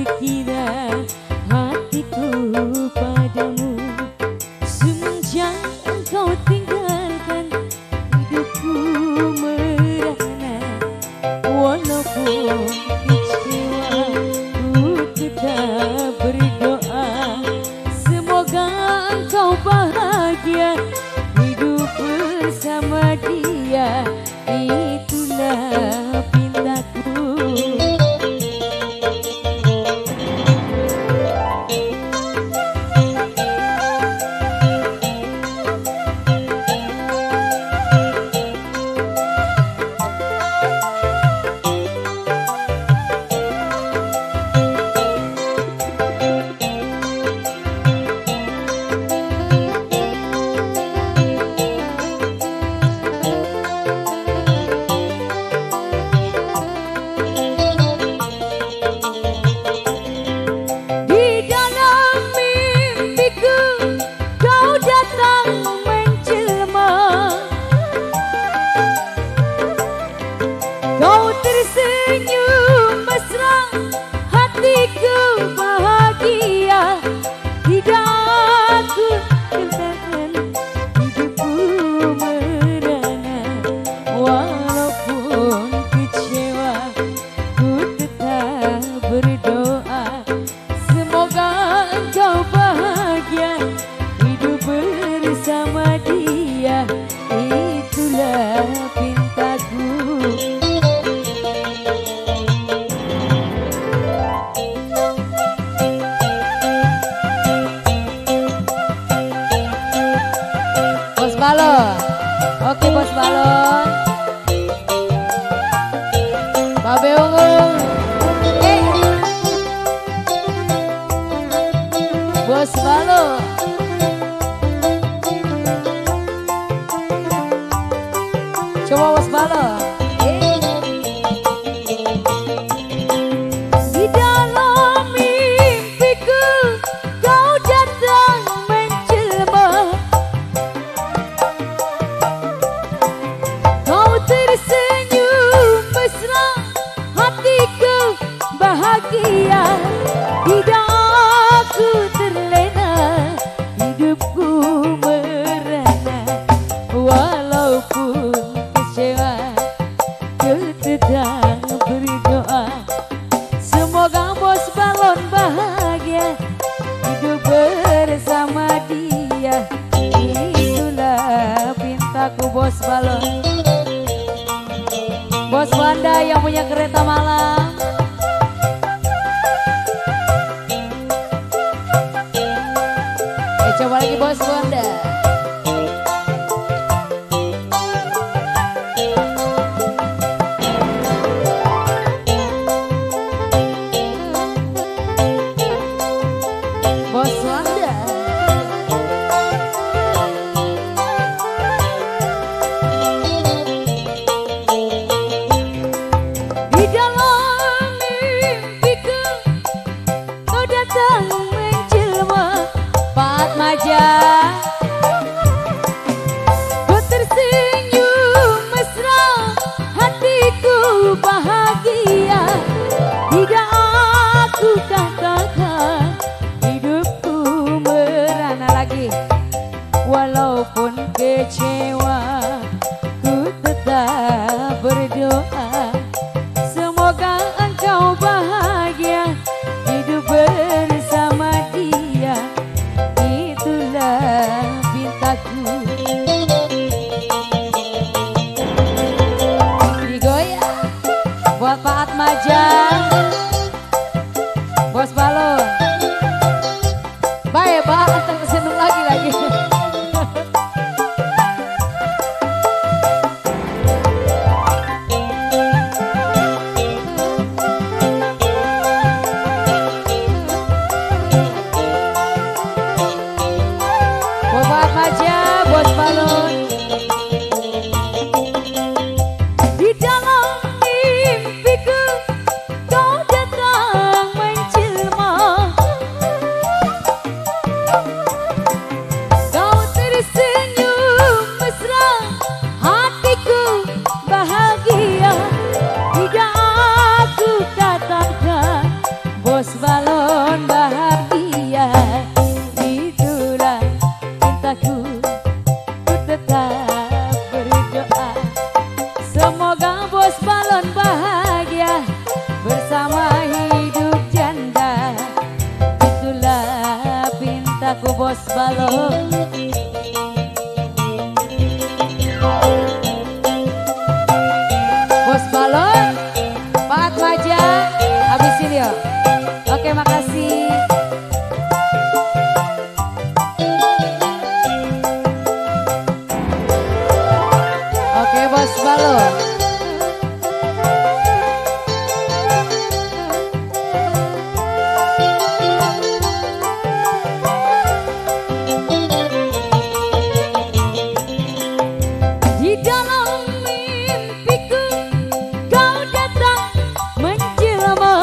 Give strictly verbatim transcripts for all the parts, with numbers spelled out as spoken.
sekira hatiku padamu. Semenjak engkau tinggalkan hidupku merana, walaupun kecewa ku tetap berdoa. Semoga engkau bahagia hidup bersama dia, itulah pintaku. Kau tersenyum mesra, hatiku bahagia. Tidak aku katakan hidupku merana, walaupun kecewa ku tetap berdoa. Semoga engkau bahagia hidup bersama dia, itulah pintaku. Bos balon, oke bos balon, babe ungu, eh, bos balon, coba bos balon. Di dalam mimpiku kau datang menjelma. Kau tersenyum mesra, hatiku bahagia. Tidak aku terlena, hidupku merana, walaupun kecewa ku tetap berdoa. Semoga bos balon bahagia hidup bersama dia, itulah pintaku bos balon. Bos Wanda yang punya kereta malam, eh coba lagi bos Wanda. Bos Wanda. Di dalam mimpiku kau datang menjelma, Pak Maja. Kau tersenyum mesra, hatiku bahagia. Tidak aku katakan hidupku merana lagi, walaupun kecewa ku tetap berdoa. Semoga engkau bahagia hidup bersama dia, itulah pintaku. Digoyang buat Pak Atmaja, bos balon. Baik Pak, antar kesenung lagi lagi. Bapak Maja, bos balon. Di dalam mimpiku kau datang menjelma. bos balon bahagia. Itulah cintaku, ku tetap berdoa. Semoga bos balon bahagia bersama hidup janda. Itulah pintaku bos balon. Bos balon, Pak Maja, habisin yuk. Oke, makasih. Oke, bos balon. Di dalam mimpiku kau datang menjelma.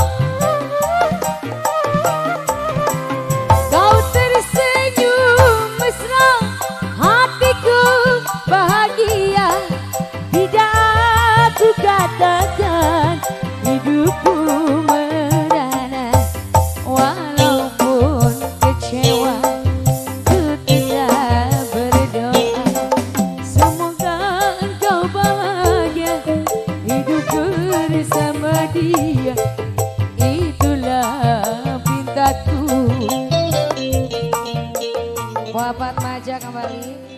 Kau tersenyum mesra, hatiku bahagia. Tidak aku katakan hidupku merana. Walaupun kecewa ku tidak berdoa. Semoga engkau bahagia hidup bersama dia. Itulah pintaku. Wafat Maja kembali.